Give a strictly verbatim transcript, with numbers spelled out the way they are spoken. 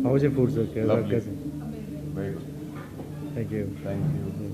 How was your food, sir? कैसा Lovely. कैसे? Very good. Thank you. Thank you.